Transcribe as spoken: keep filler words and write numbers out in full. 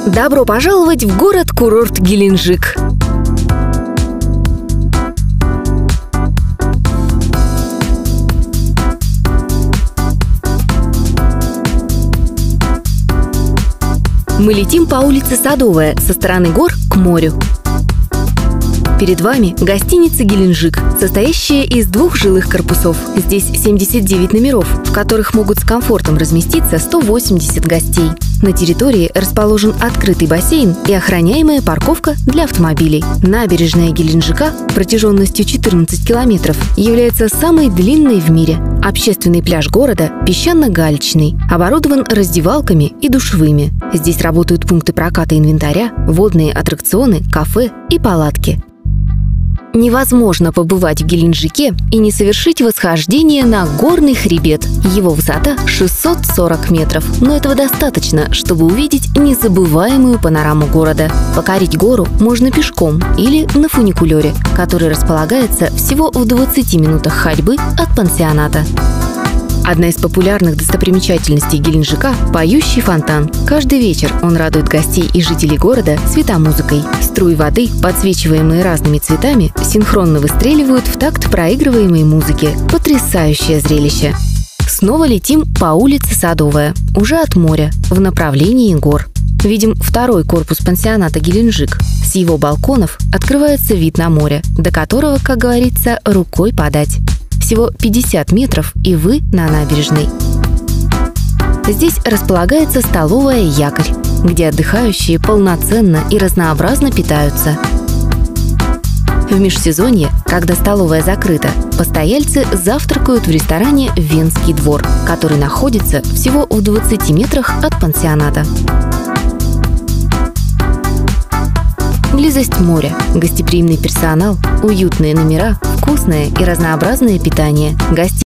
Добро пожаловать в город-курорт Геленджик! Мы летим по улице Садовая со стороны гор к морю. Перед вами гостиница «Геленджик», состоящая из двух жилых корпусов. Здесь семьдесят девять номеров, в которых могут с комфортом разместиться сто восемьдесят гостей. На территории расположен открытый бассейн и охраняемая парковка для автомобилей. Набережная Геленджика протяженностью четырнадцать километров является самой длинной в мире. Общественный пляж города песчано-галечный, оборудован раздевалками и душевыми. Здесь работают пункты проката инвентаря, водные аттракционы, кафе и палатки. Невозможно побывать в Геленджике и не совершить восхождение на горный хребет. Его высота шестьсот сорок метров, но этого достаточно, чтобы увидеть незабываемую панораму города. Покорить гору можно пешком или на фуникулере, который располагается всего в двадцати минутах ходьбы от пансионата. Одна из популярных достопримечательностей Геленджика – поющий фонтан. Каждый вечер он радует гостей и жителей города светомузыкой. Струи воды, подсвечиваемые разными цветами, синхронно выстреливают в такт проигрываемой музыки. Потрясающее зрелище! Снова летим по улице Садовая, уже от моря, в направлении гор. Видим второй корпус пансионата «Геленджик». С его балконов открывается вид на море, до которого, как говорится, рукой подать. Всего пятьдесят метров, и вы на набережной. Здесь располагается столовая «Якорь», где отдыхающие полноценно и разнообразно питаются. В межсезонье, когда столовая закрыта, постояльцы завтракают в ресторане «Венский двор», который находится всего в двадцати метрах от пансионата. Близость моря, гостеприимный персонал, уютные номера, вкусное и разнообразное питание. Гости